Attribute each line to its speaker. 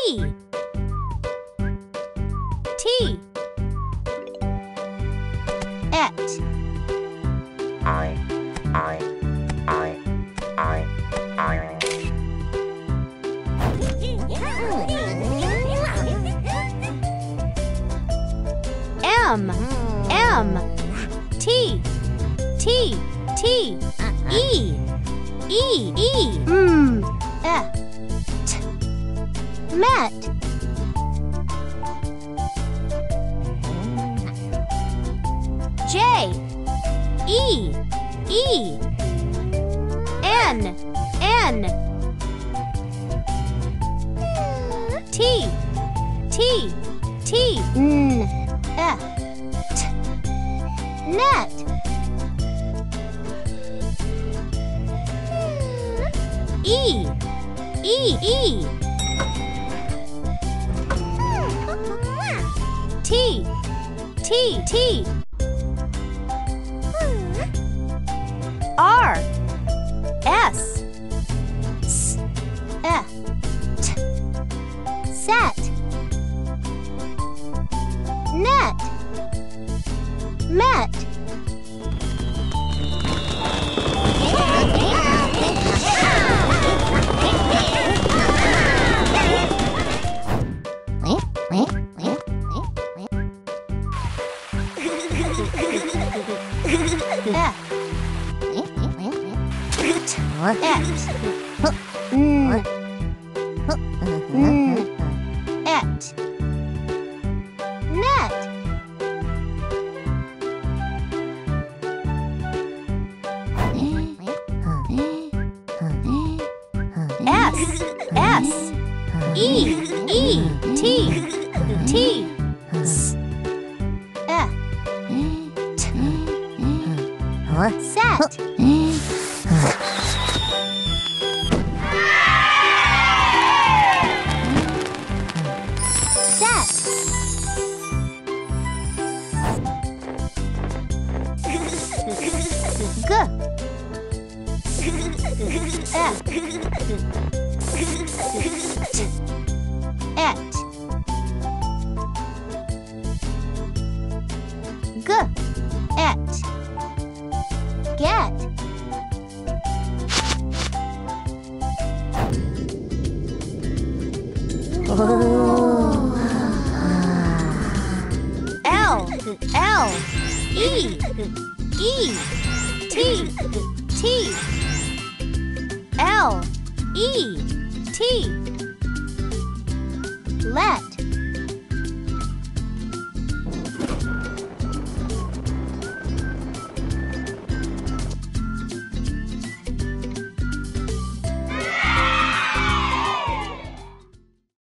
Speaker 1: E. T. Et. M. M. T. T. T. E. E. E. T. Met. J. E. E. N. N. T. T. T. N. F. T. Net. E. E. E. T. T. T. R. S. S. F. T. Set. Net. Met. Et. Net. S. S. E. E. T. T. S. F. T. Set. G. F. T. Et. G. Et. Get. L. L. E. E. T. T. L. E. T. Let.